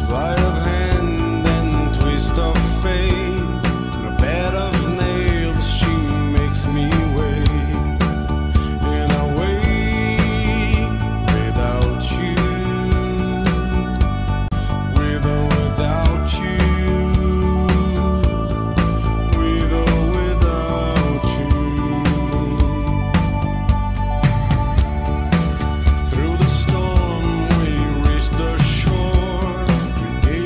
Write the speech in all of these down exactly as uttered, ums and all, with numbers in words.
Sleight of hand and twist of fate. In a bed of nails, she makes me wait. And I wait without you, with or without you, with or without you. Through the storm we reached the shore. You gave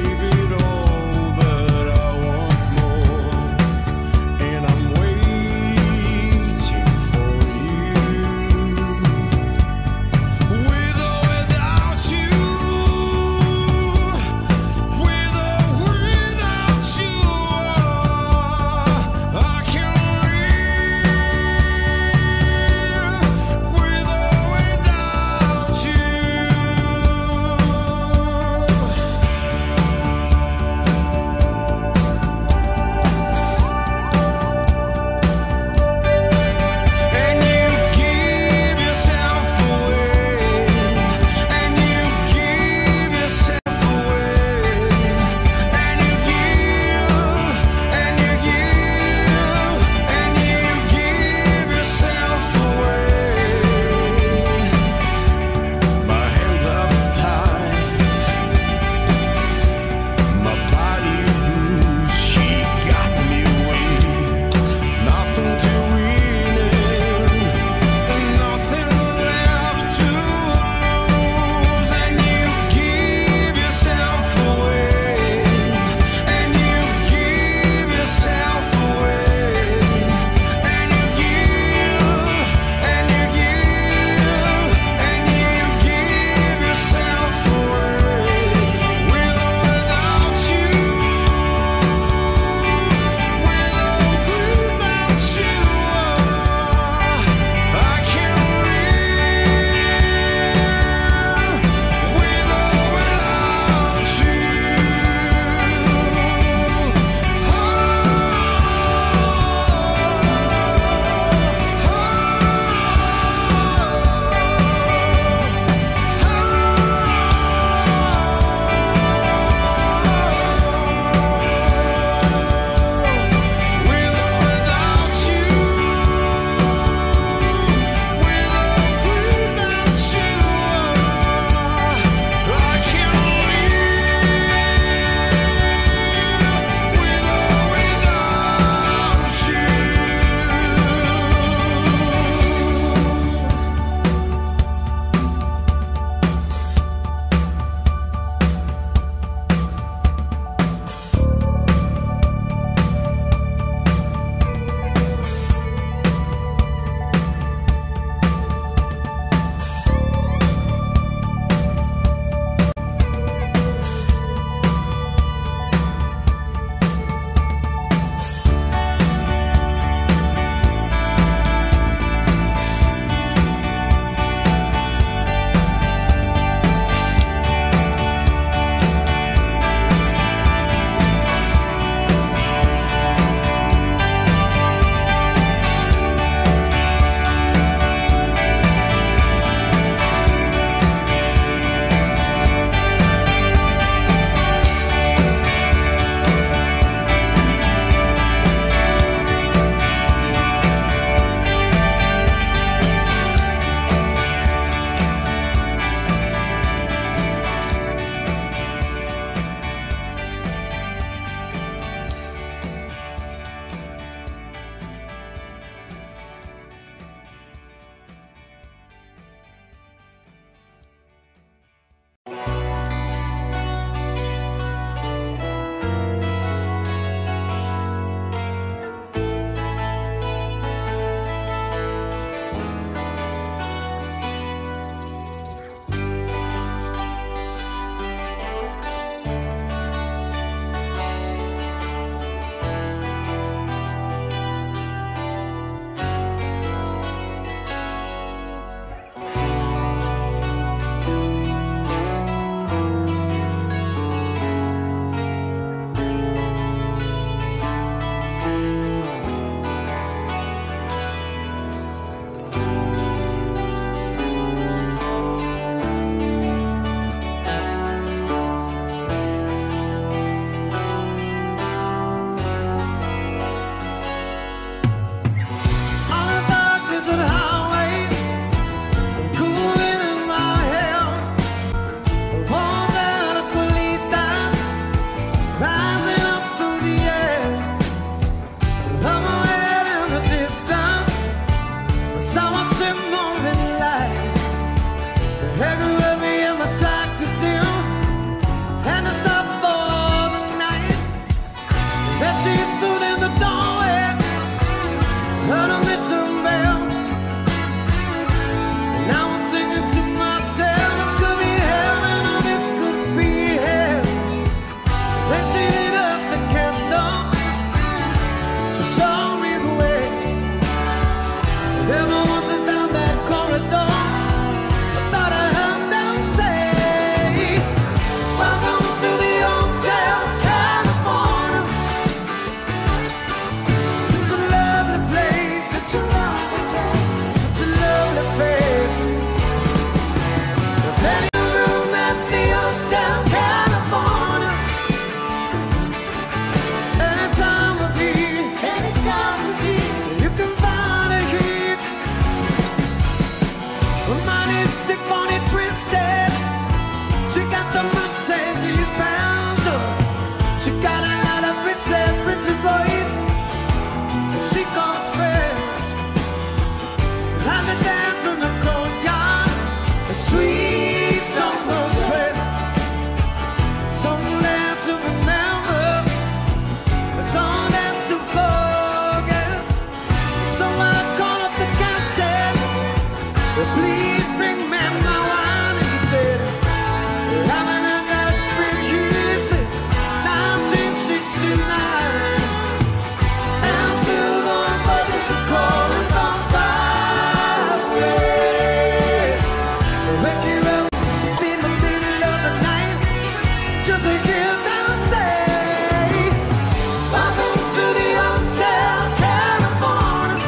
Some dance to remember, some dance to forget. So I called up the captain, please bring me my wine. And he said, I'm in a desperate years, nineteen sixty-nine. And still those buzzers are calling from far away. Wake you up in the middle of the night, just to hear them say, welcome to the Hotel California.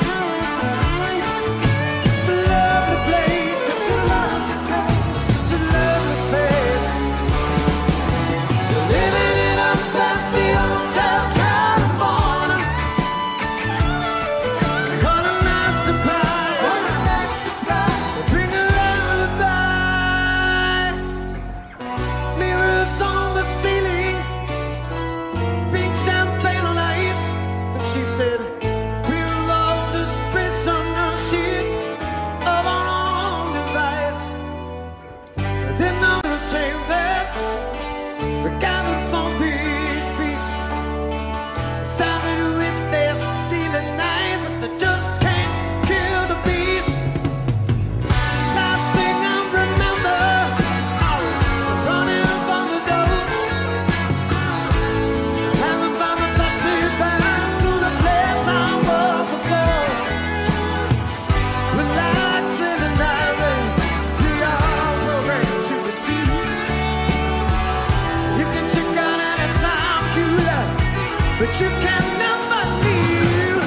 It's a lovely place, such a lovely place, such a lovely place. You're living it up at the Hotel California. What a nice surprise, what a nice surprise. Bring a lullaby. Mirrors on the ceiling, pink champagne on ice. And she said, we're all just prisoners here of our own device. Then all the same that the gathered for big feast, started with their stealing knives, but they just can't kill the beast. Last thing I remember, oh, running from the door, having found the passage back to the place I was before. Relax in the night, we are programmed to receive. You can check out anytime you like, but you can never leave.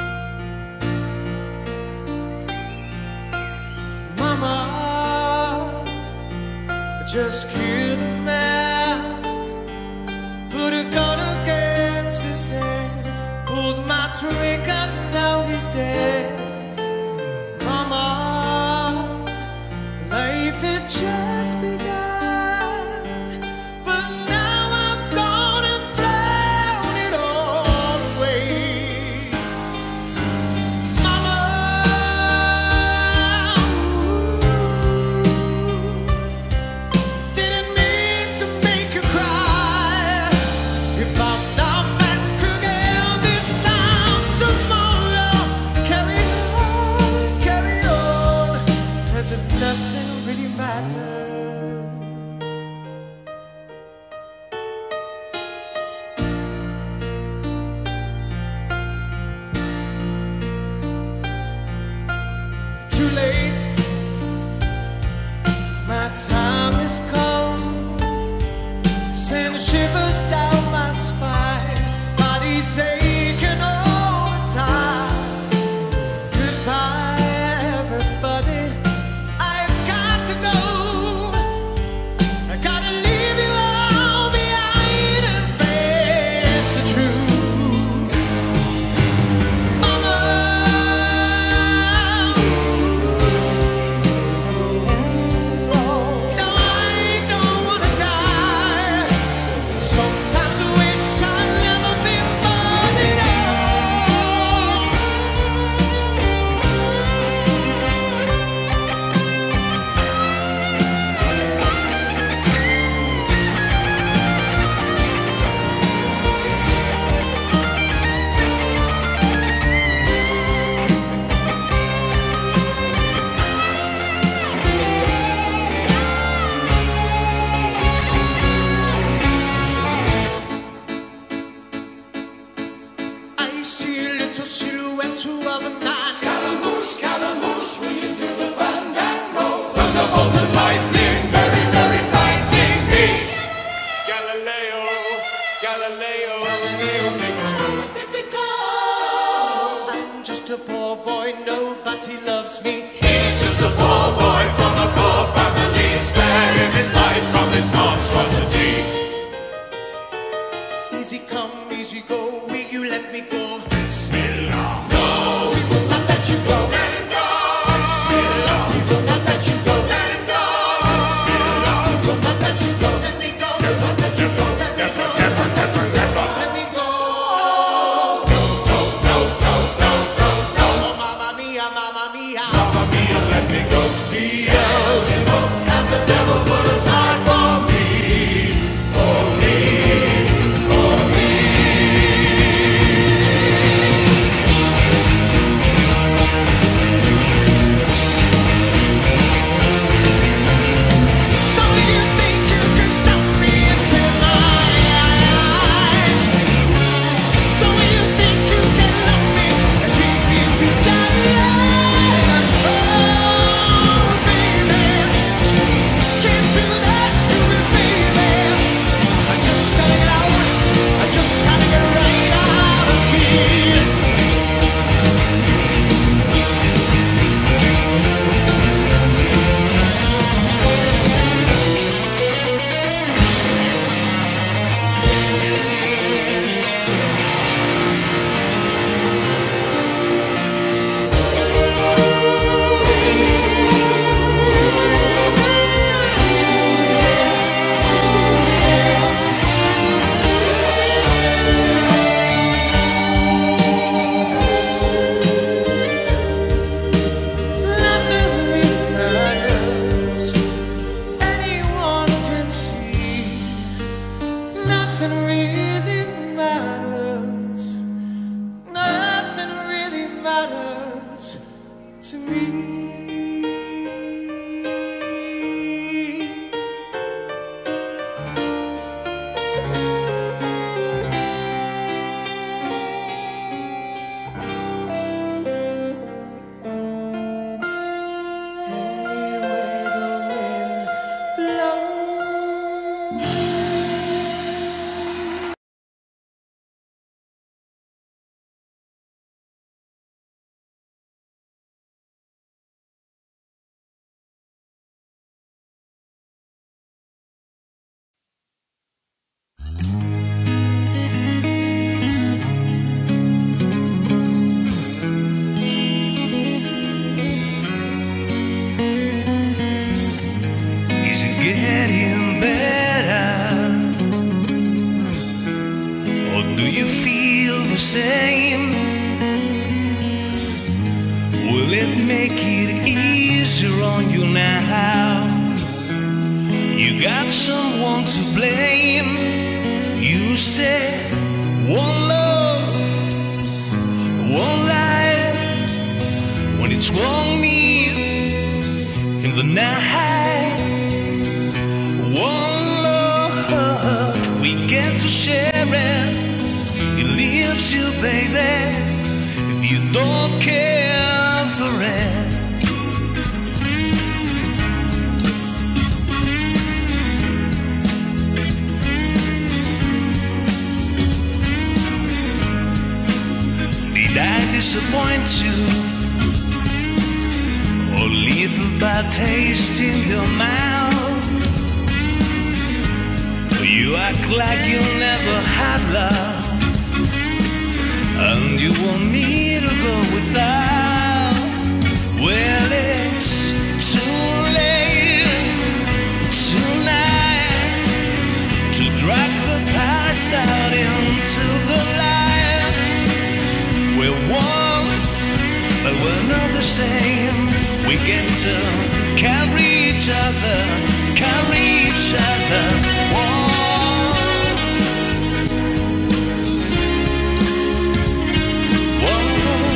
Mama, just killed a man, put a gun against his head, pulled my trigger, now he's dead. Mama, life had just begun, but now I've gone and thrown it all away. Mama, didn't mean to make you cry. If I'm not back again this time tomorrow, carry on, carry on, as if nothing really mattered. Too late, my time has come. Send shivers down my spine, body's aching all the time. Goodbye, everybody, I've got to go. I gotta leave you all behind and face the truth. Mama, no, I don't wanna die. Sometimes I wish I'd never been born getting better? Or do you feel the same? Will it make it easier on you now? You got someone to blame. You said one love, one life. When it's one meal in the night, one love, we get to share it. It leaves you, baby, if you don't care for it. Did I disappoint you, or leave a bad taste in your mouth? You act like you never had love, and you want me to go without. Well, it's too late tonight to drag the past out into the light. We're one, but we're not the same. We get to carry each other, carry each other. One, one.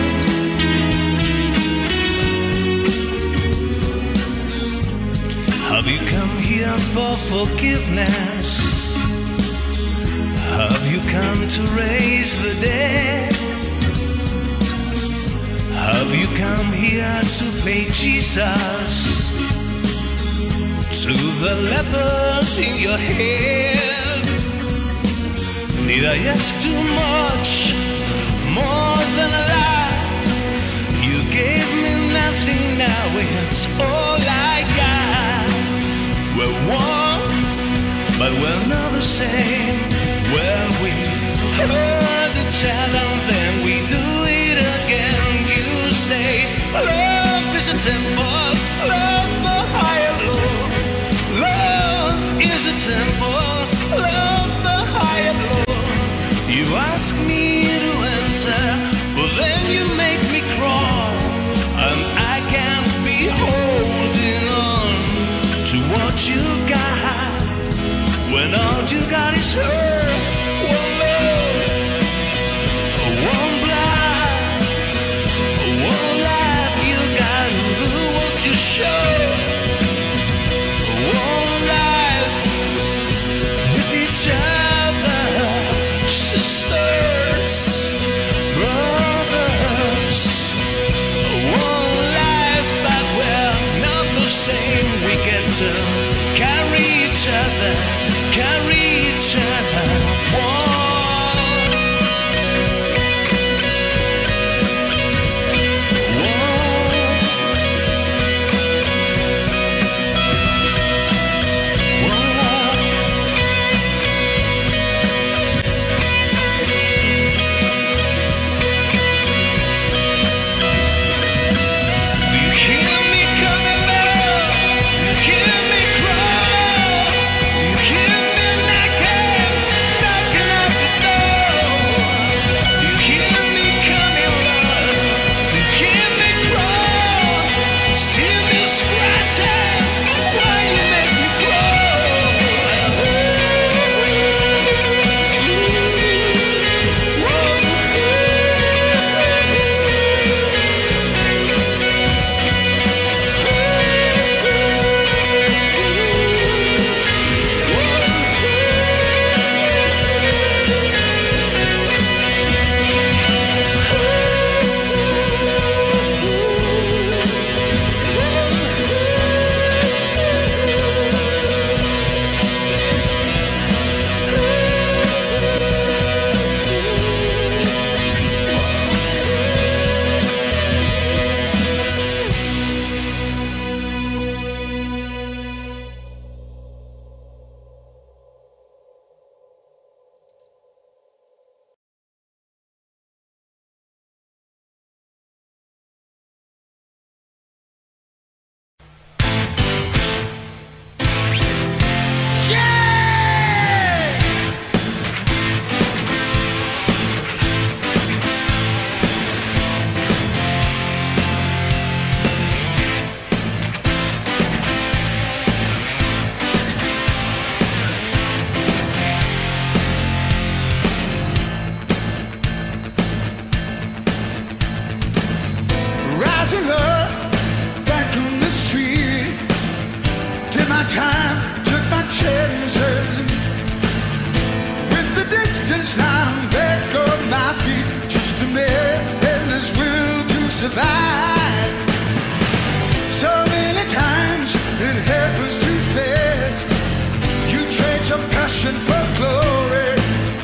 Have you come here for forgiveness? Have you come to raise the dead? Have you come here to play Jesus to the lepers in your head? Did I ask too much, more than a lie? You gave me nothing, now it's all I got. We're one, but we're not the same. Well, we hurt each other and then we do it again. Say, love is a temple, love the higher Lord. Love is a temple, love the higher Lord. You ask me to enter, but then you make me crawl, and I can't be holding on to what you got, when all you got is her. One love, one blood, one life. You gotta do what you show. One life with each other, sisters, brothers. One life, but we're not the same. We get to carry each other, carry each other. One. Hear me cry, you hear me knocking. my time, took my chances. With the distance now, back on my feet, just a man and his will to survive. So many times it happens too fast. You trade your passion for glory.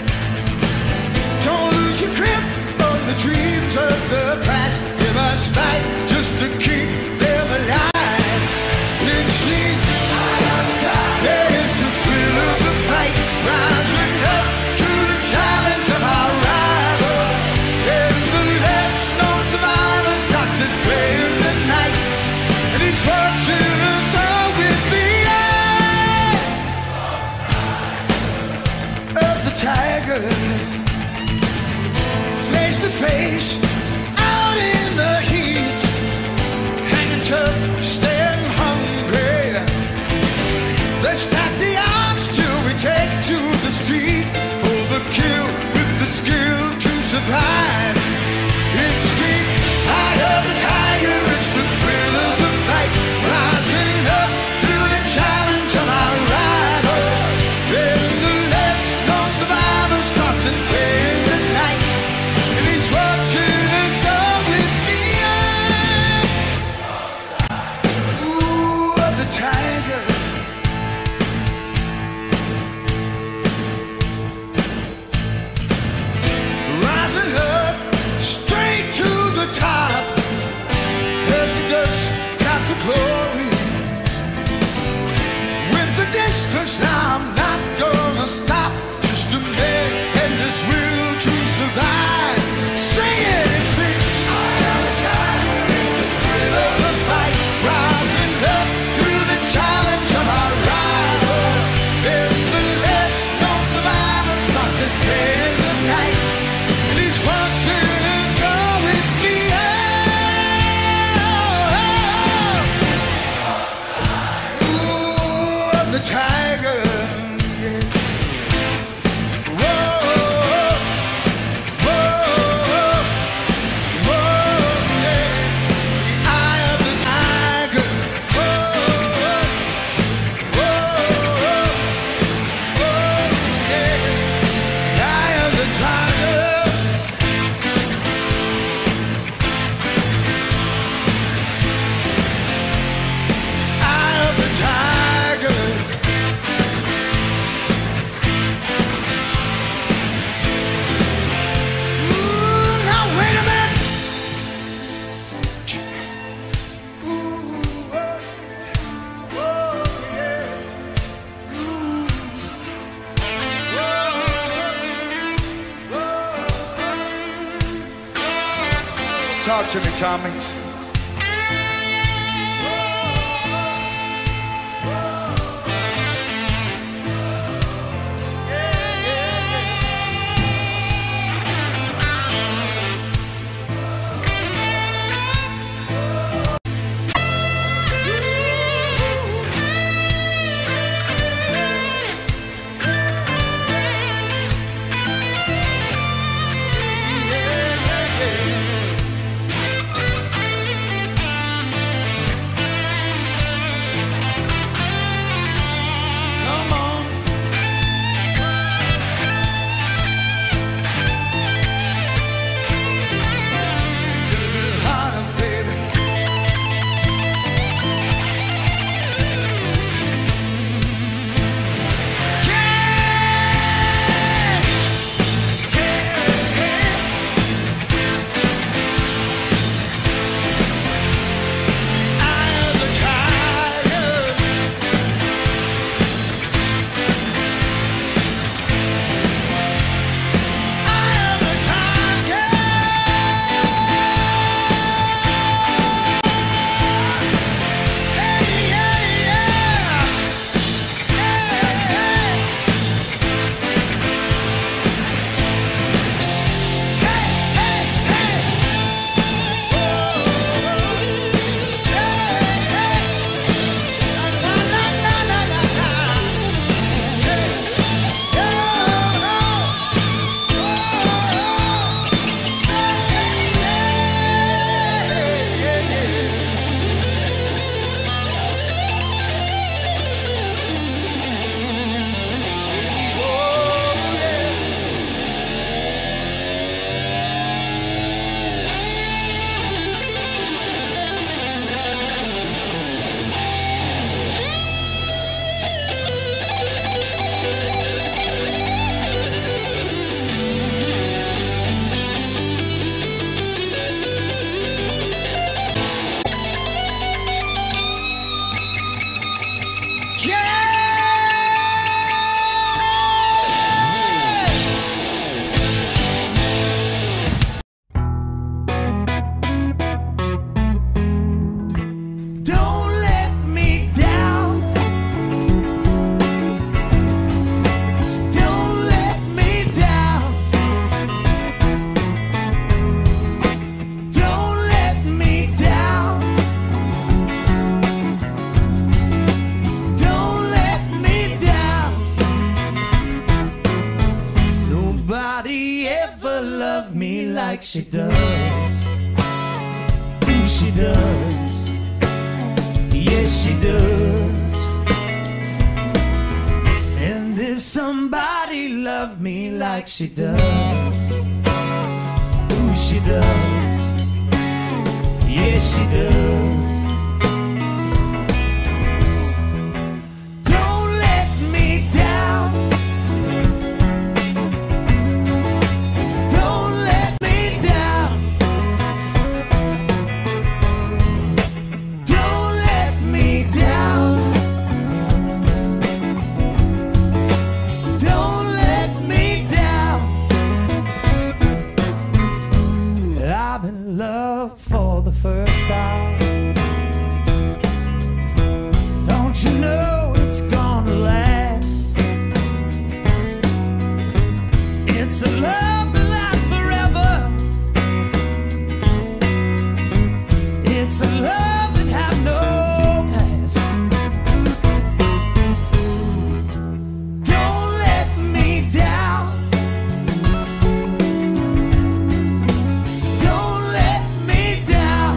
Don't lose your grip on the dreams of the past. You must fight just to keep them alive. It's the eye of the tiger. There is the thrill of the fight, rising up to the challenge of our rival. And the last known survivor starts his play in the night, and he's watching us all with the eye of the tiger. Face to face, out in the heat, hanging tough, staying hungry. They stack the odds till we take to the street for the kill with the skill to survive. It's the eye of the tiger, it's the thrill of the fight, rising up to the challenge of our rival. Then the last known survivor starts his play in the night, and he's watching us all with the eye. Ooh, of the tiger. Rising up, straight to the top. And the dust got the glory. With the distance now, I'm not gonna stop. Just a man and his will to survive. Sing it, it's the eye of the tiger, it's the thrill of the fight, rising up to the challenge of our rival. And the last known survivor starts his play in the night, and he's watching us all with the eye. Ooh, of the tiger. Yeah. Whoa, whoa, whoa, yeah. The eye of the tiger. Whoa, whoa, whoa, yeah. The eye of the tiger. Eye of the tiger. Ooh, now wait a minute. Ooh, whoa, whoa, yeah. Ooh, whoa, whoa. Talk to me, Tommy. like she does. Ooh, she does. Yes, she does. And if somebody loved me like she does, ooh, she does. Yes, she does. Don't let me down. Don't let me down. Don't let me down. Don't let me down. I'm in love for the first time. Don't you know it's gonna last? It's a love that lasts forever. It's a love that have no past. Don't let me down. Don't let me down.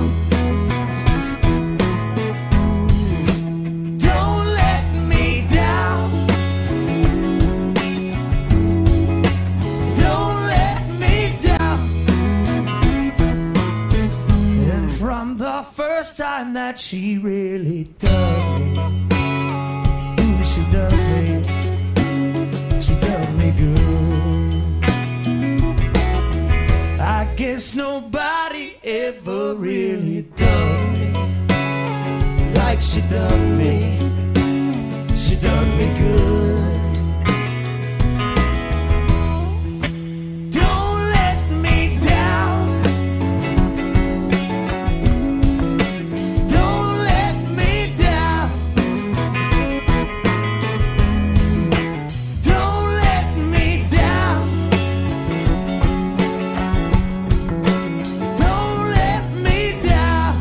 Don't let me down. Don't let me down. And from the first time that she really dug me, ooh, she dug me, she dug me good. I guess nobody ever really dug me like she dug me. She dug me good. Don't let me down. Don't let me down. Don't let me down. Don't let me down.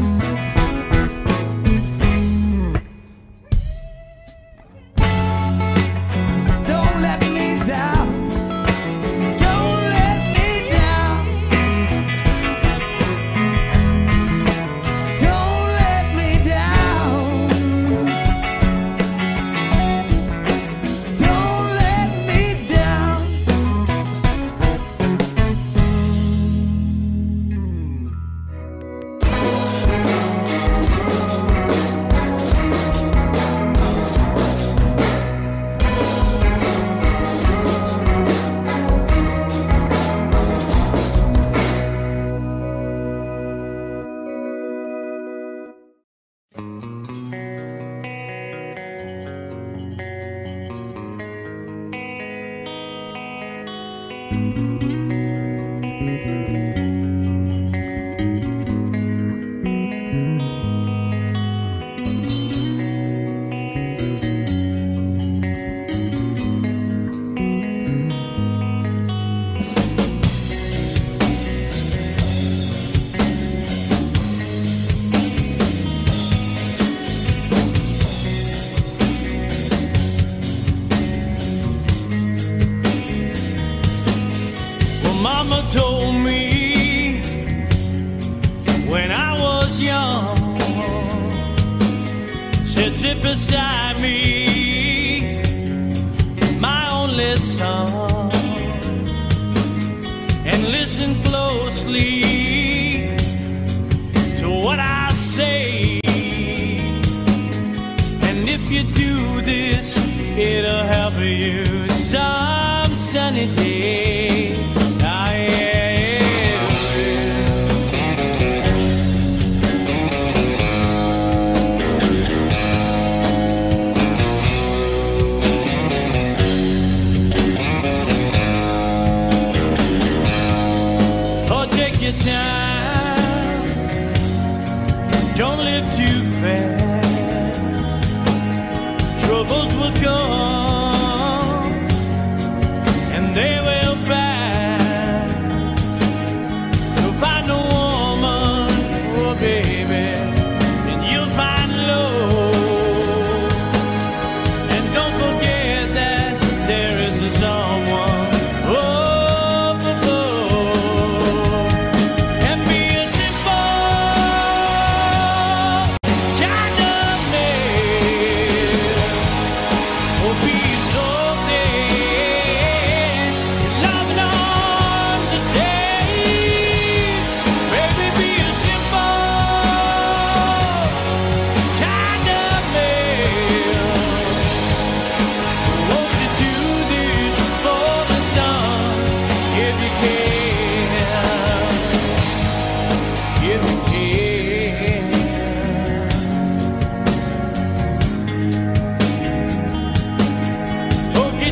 Don't let me down. Don't let me down. Don't let me down. Don't let me down. Well, Mama told me when I was young, said sit beside me, my only son, and listen closely to what I say. And if you do this, it'll help you some sunny day. Ah, yeah, yeah. Oh, take your time. Don't live too fast. Troubles will come and they will pass.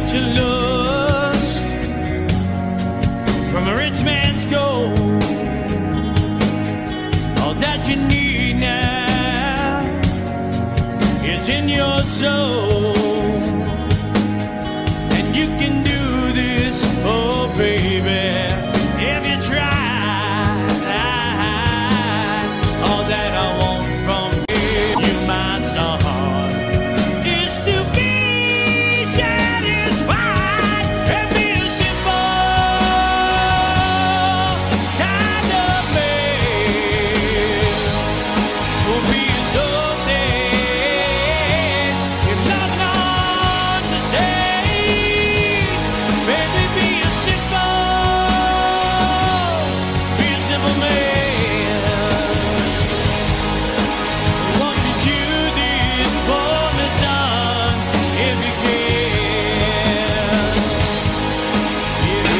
you lust from a rich man's gold. All that you need now is in your soul. And you can do this, oh baby, if you try. All that I want from you, my son, is to be satisfied and be a simple kind of man. Will be so dead if not understand. Baby, be a simple, be a simple man. Won't you do this for me, son, if you can? If you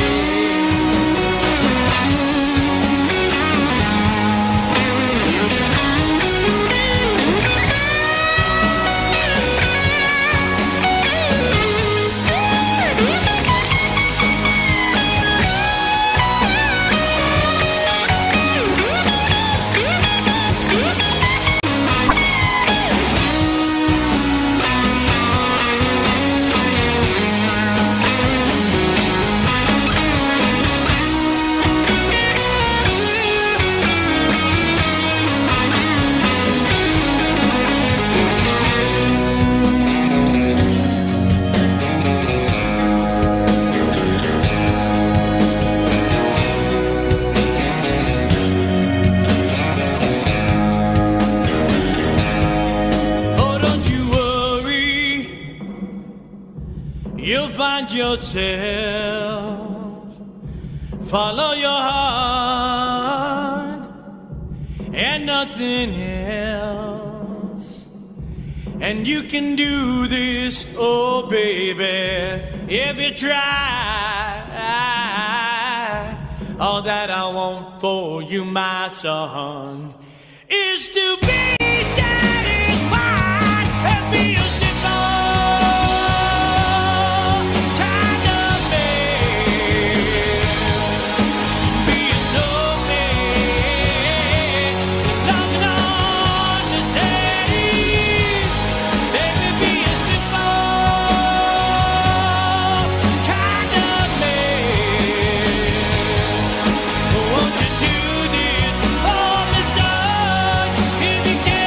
Oh, don't you worry, you'll find yourself. Follow your heart and nothing else. And you can do this, oh baby, if you try. All that I want for you, my son, is to be satisfied and be a simple kind of man. Be a soul man, love and understanding. Baby, be a simple kind of man. Won't you do this for me, son, if you can?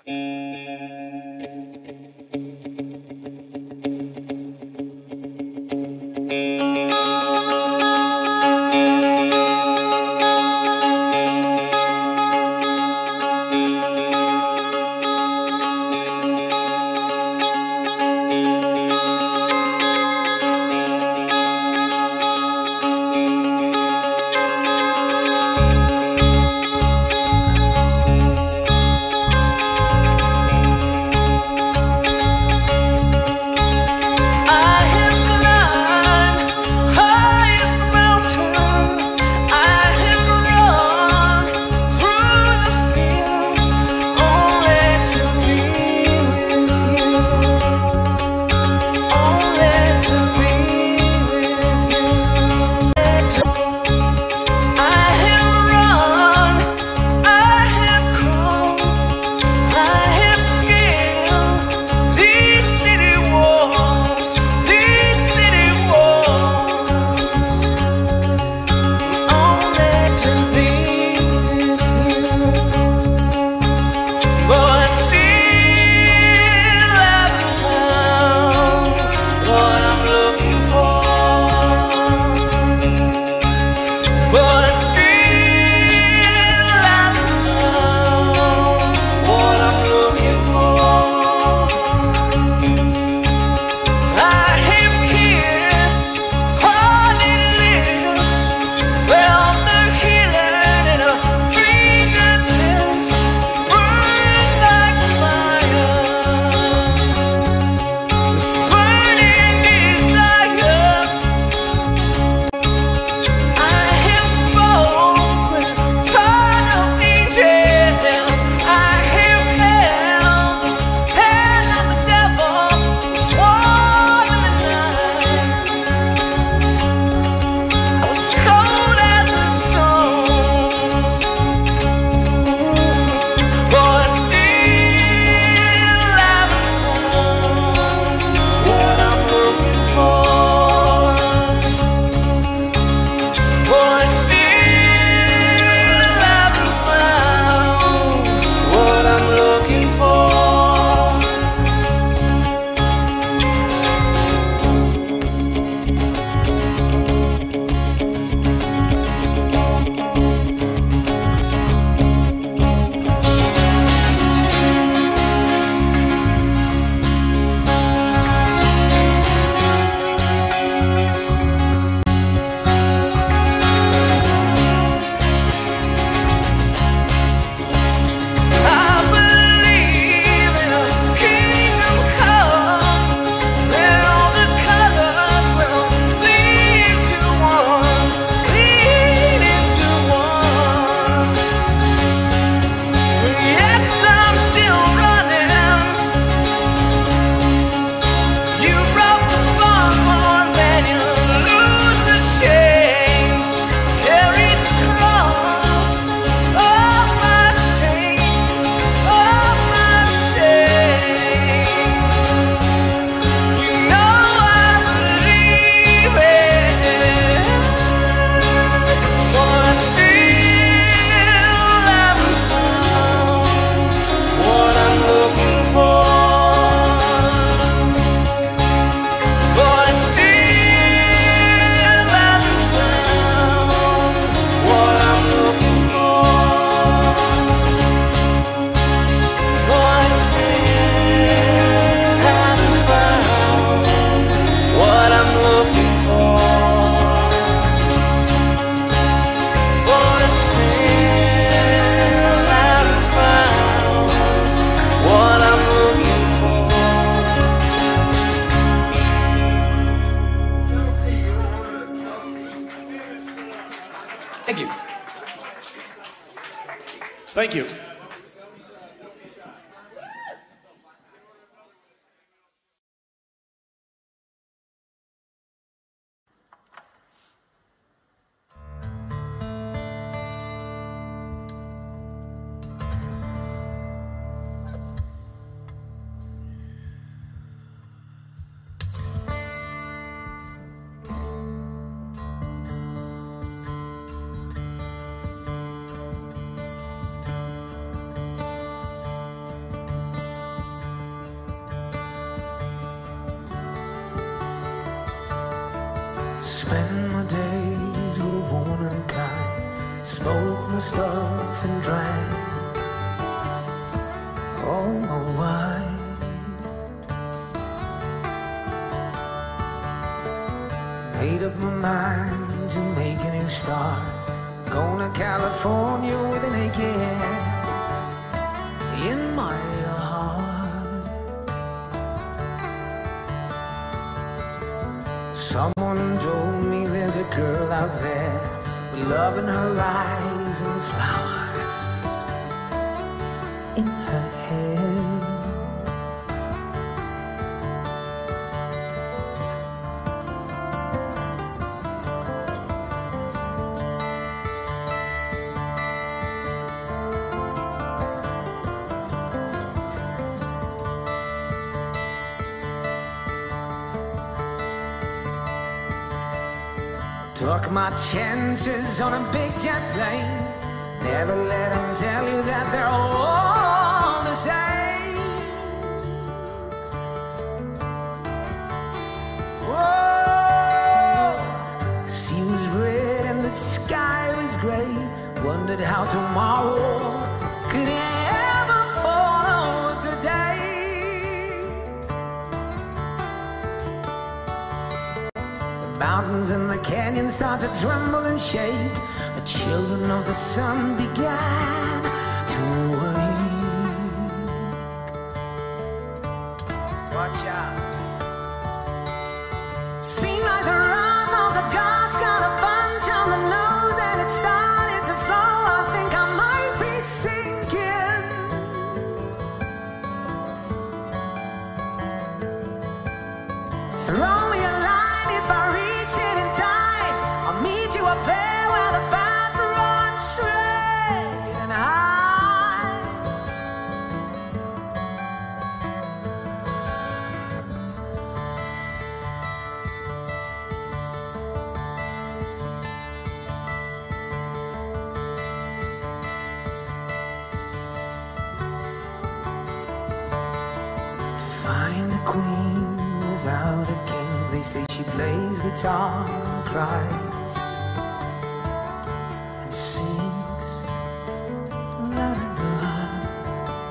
Thank you. spend my days with a woman unkind, smoke my stuff and drank all my wine. Made up my mind to make a new start, going to California with an aching in my heart. Someone told me there's a girl out there with love in her eyes and flowers in her hair. Took my chances on a big jet plane. Never let them tell you that they're all the same. Whoa, the sea was red and the sky was gray. Wondered how tomorrow could ever follow today. Mountains and the canyons start to tremble and shake. The children of the sun began to wake. Watch out. Seemed like the wrath of the gods got a bunch on the nose, and it started to flow. I think I might be sinking. Throw me a line if I reach it in time. I'll meet you up there where the path runs straight and high. To find the queen without a king, they say she plays guitar and cries and sings loud in her heart.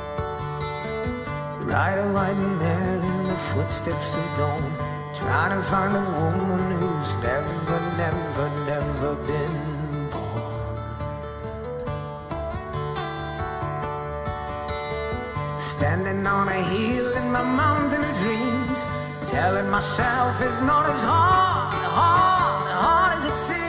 Ride a white mare in the footsteps of dawn, trying to find a woman who's never, never, never been born. Standing on a hill in my mountain of dreams, telling myself it's not as hard, hard, hard as it seems.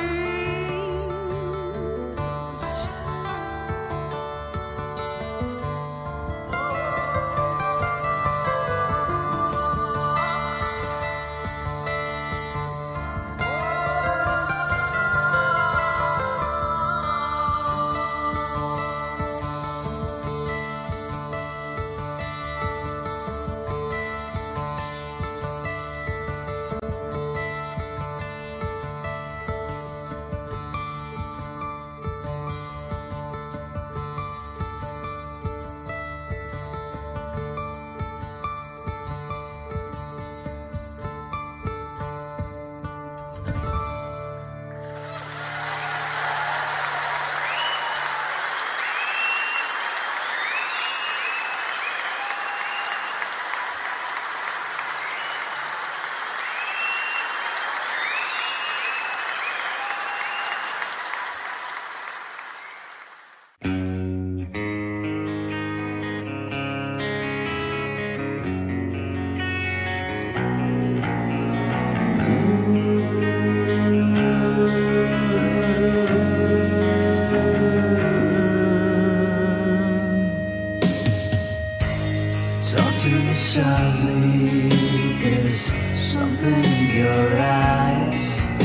Talk to me softly, there's something in your eyes.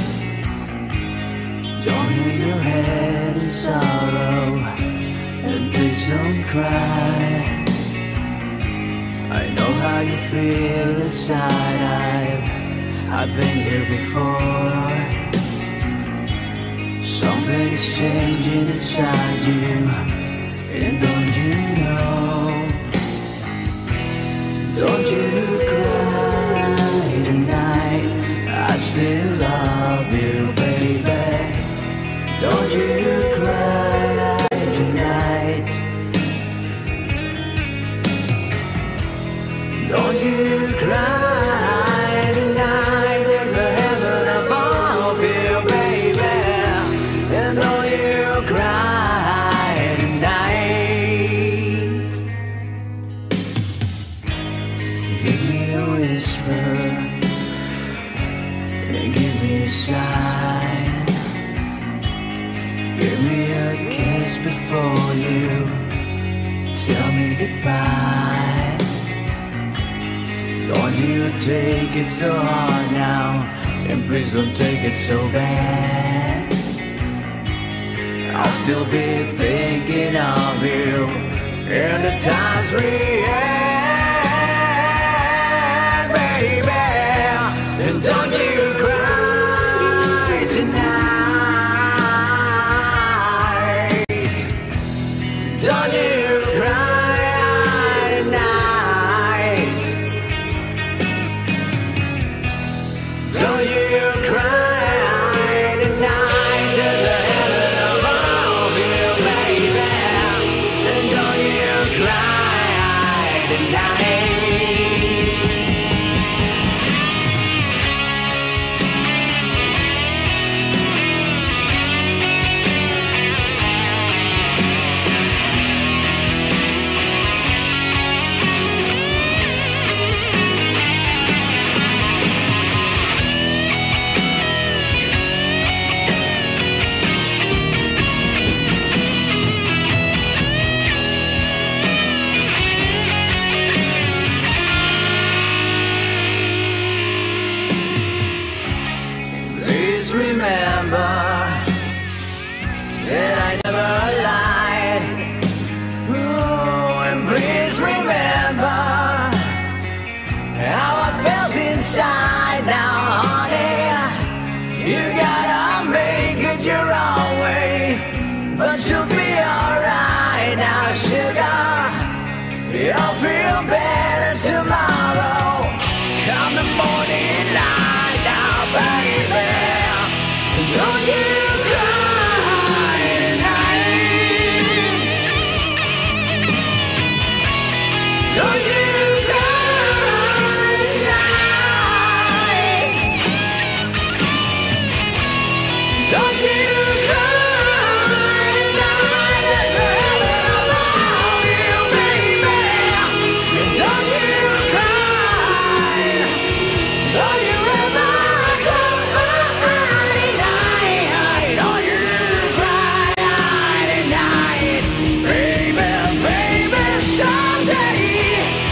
Don't hang your head in sorrow, and please don't cry. I know how you feel inside, I've, I've been here before. Something is changing inside you, and don't you know? Don't you cry tonight, I still love you. tell me goodbye. Don't you take it so hard now, and please don't take it so bad. I'll still be thinking of you in the times we had, baby. And don't you cry tonight. Don't you cry tonight. Don't you cry tonight. There's a heaven above you, baby. And don't you cry tonight. Please remember that I never lied. Ooh, and please remember how I felt inside. Now, honey, you gotta make it your own way, but you'll be alright. Now, sugar, you'll feel better tomorrow. Come the morning light now, baby. Don't you cry tonight. Don't you cry tonight. Don't you cry tonight. There's a heaven above you, baby. And don't you cry. Don't you ever cry tonight. Don't you cry tonight. Baby, baby, someday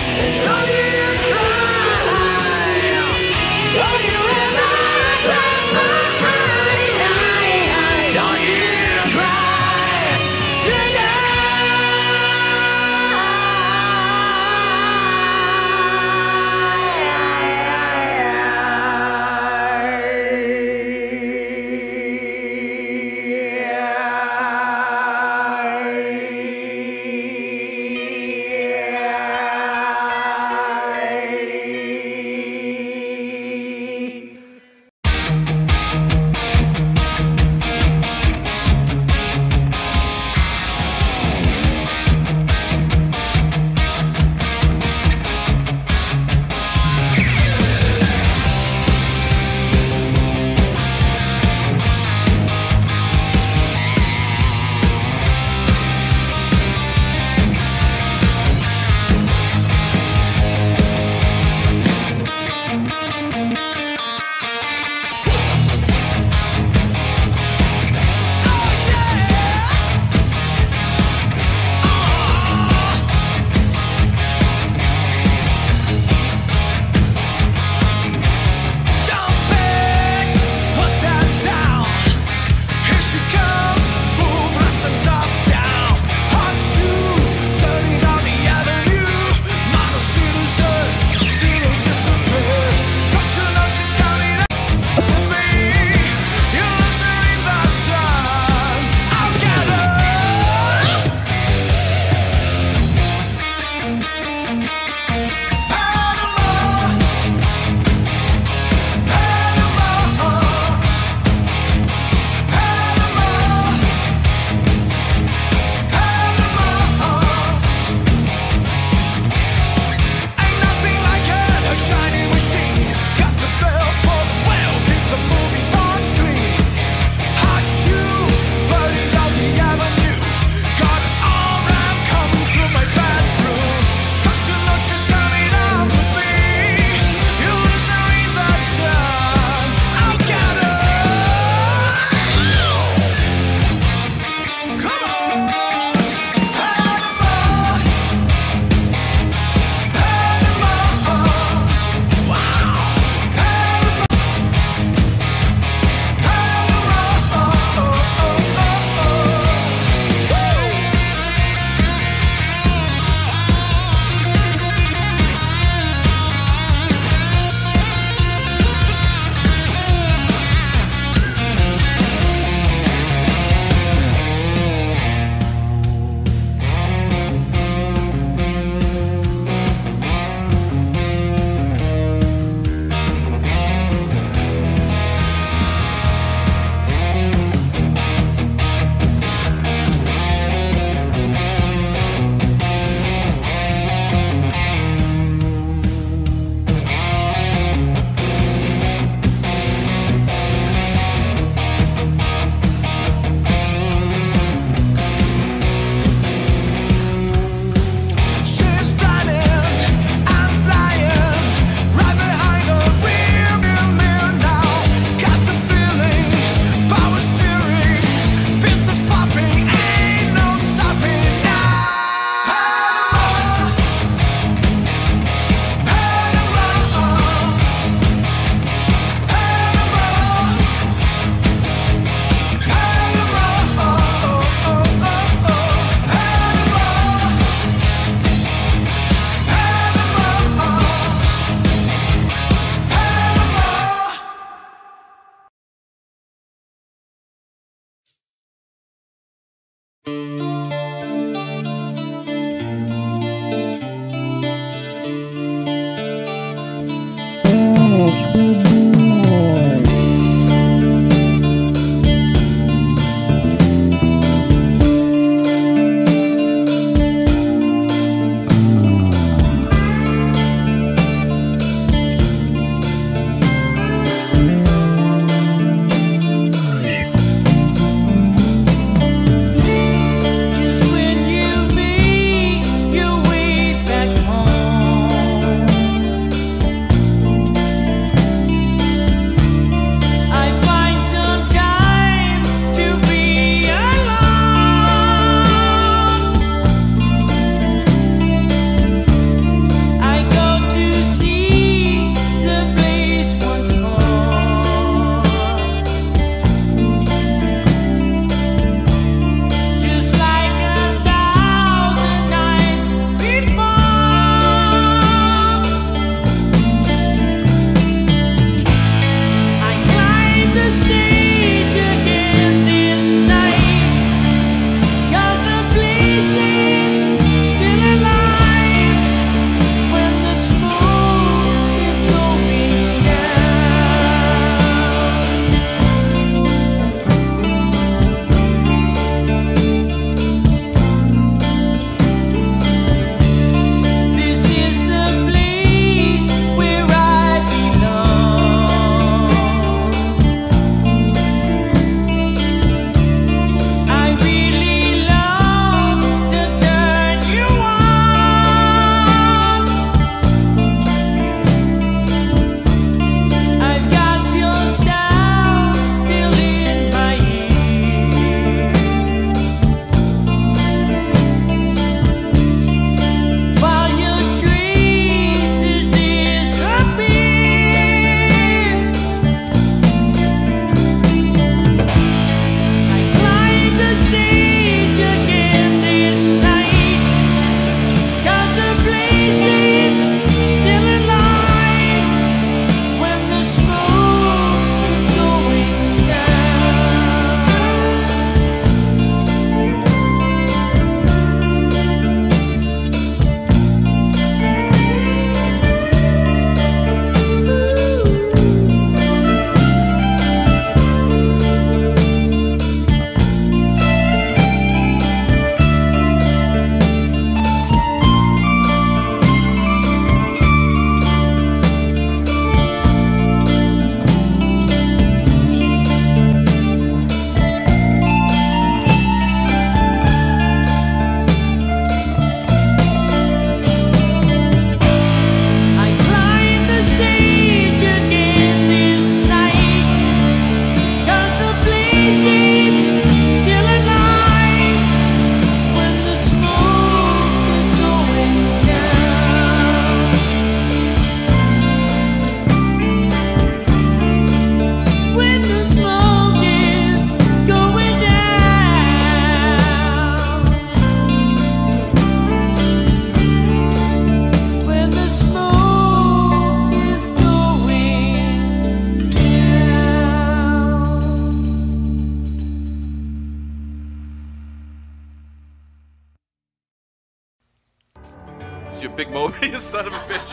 you big Moby, you son of a bitch.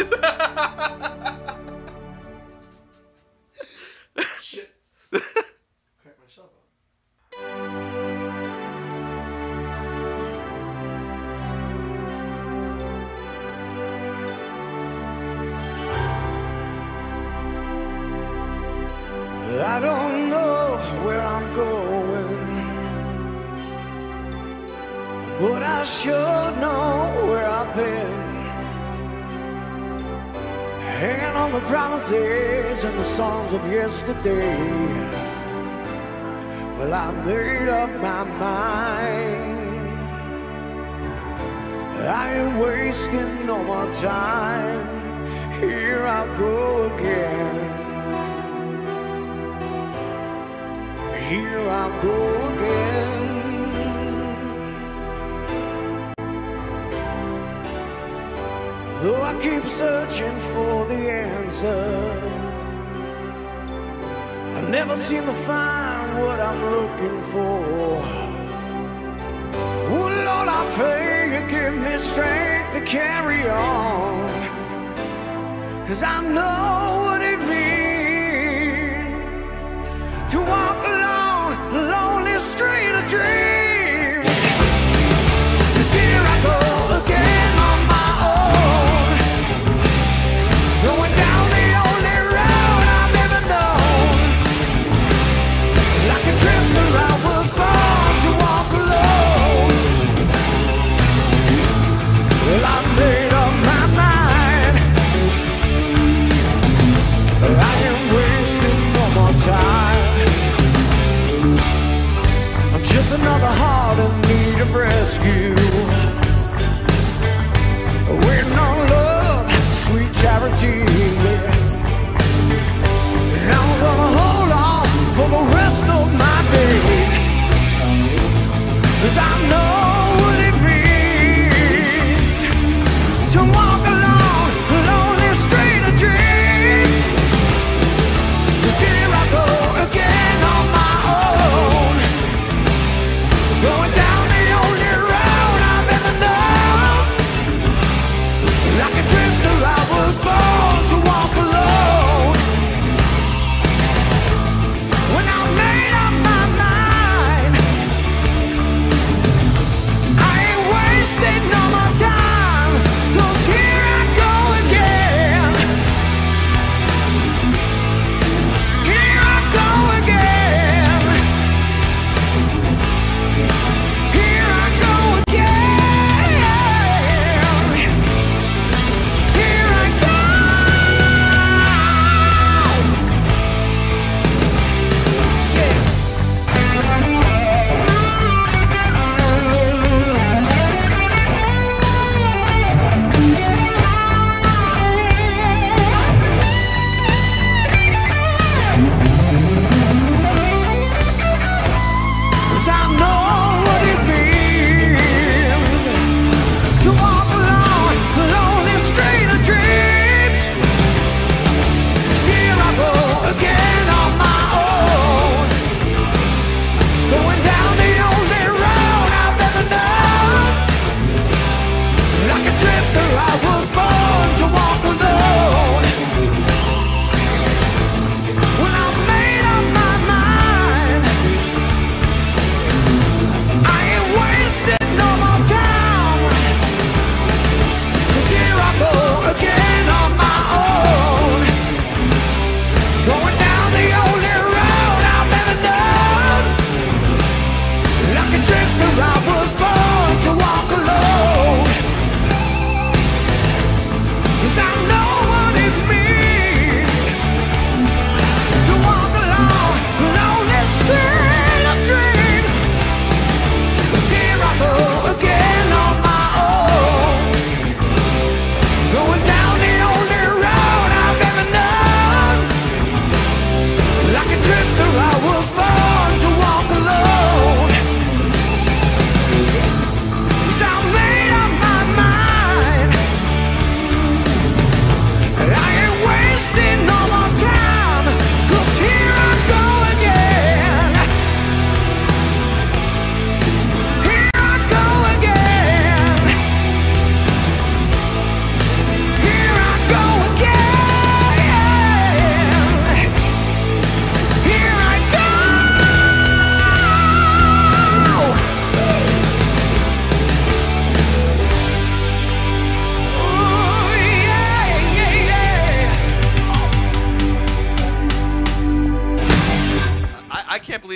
Shit. Crack myself up. I don't know where I'm going, but I sure know where I've been. Hanging on the promises and the songs of yesterday. Well, I made up my mind. I ain't wasting no more time. Here I go again. Here I go again. Though I keep searching for the answers, I never seem to find what I'm looking for. Oh Lord, I pray you give me strength to carry on, 'cause I know what it means to walk along a lonely street of dreams. 'Cause here I go again on my own, going down the only road I've ever known. Like a drifter I was born to walk alone. Well, I made up my mind. I ain't wasting no more time. I'm just another heart in need of rescue, waiting on love, sweet charity. And I'm gonna hold on for the rest of my days, 'cause I know what it means to walk along a lonely street of dreams. 'Cause here I go again on my own, going down the only road I've ever known. Like a drifter I was born to walk alone. When I made up my mind, I ain't wasting no more time, 'cause here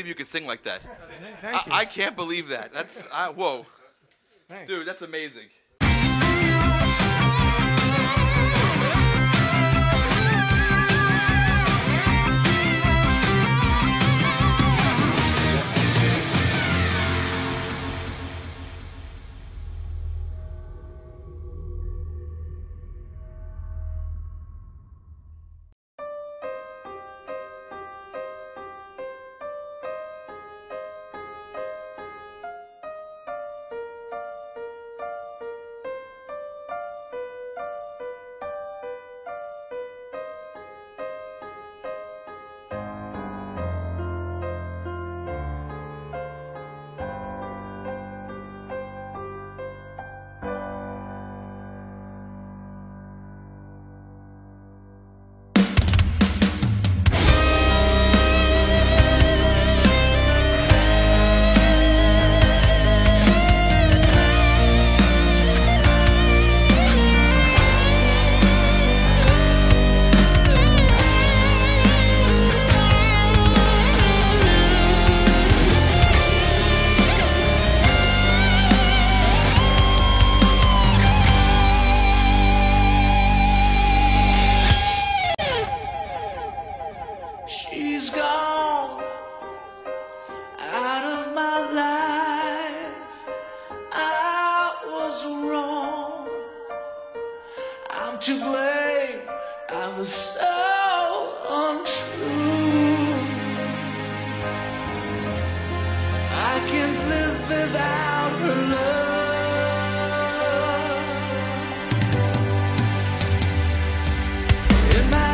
believe you can sing like that. Thank you. I, I can't believe that. That's I, whoa, Thanks. dude, that's amazing. She's gone out of my life. I was wrong. I'm to blame. I was so untrue. I can't live without her love. In my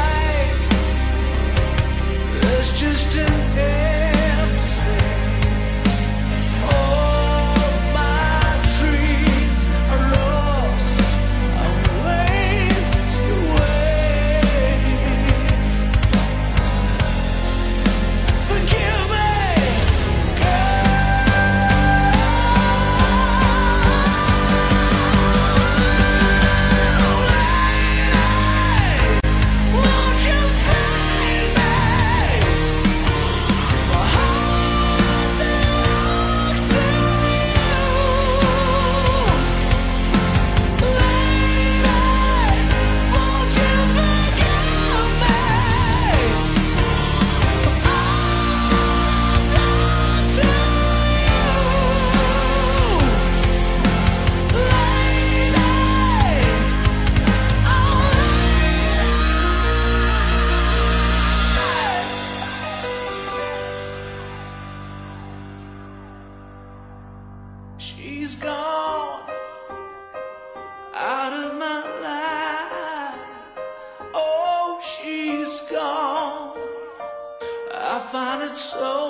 just an empty space. All my dreams are lost, are wasted away. Forgive me, girl. Won't you save me? She's gone out of my life. Oh, she's gone. I find it so